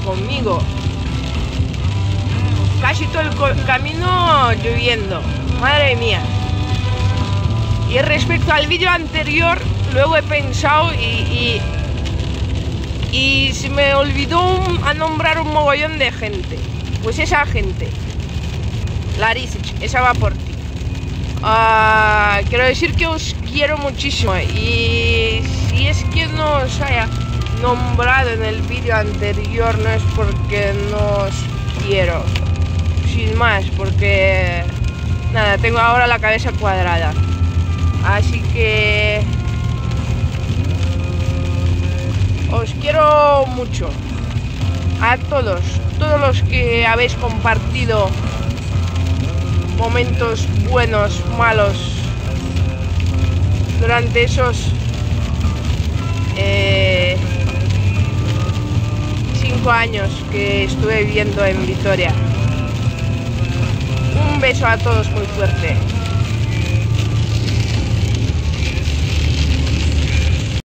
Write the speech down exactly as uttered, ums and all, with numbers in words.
conmigo. Casi todo el camino lloviendo. Madre mía. Y respecto al vídeo anterior, luego he pensado y, y, y se me olvidó un, a nombrar un mogollón de gente. Pues esa gente, Larisic, esa va por ti. Uh, quiero decir que os quiero muchísimo. Y si es que no os haya nombrado en el vídeo anterior, no es porque no os quiero. Sin más, porque nada, tengo ahora la cabeza cuadrada. Así que os quiero mucho. A todos, todos los que habéis compartido momentos buenos, malos, durante esos eh, cinco años que estuve viviendo en Vitoria. Un beso a todos muy fuerte.